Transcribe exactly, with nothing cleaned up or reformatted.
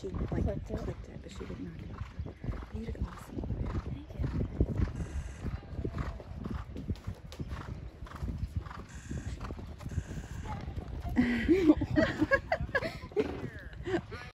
she like clipped it, clipped it but she did not clip it. You did awesome. Thank you.